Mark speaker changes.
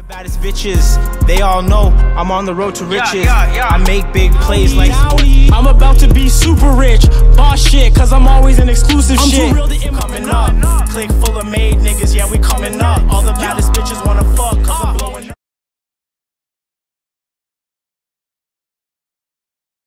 Speaker 1: Baddest bitches, they all know I'm on the road to riches. I make big plays like
Speaker 2: Downey. I'm about to be super rich, boss shit, cause I'm always an exclusive shit.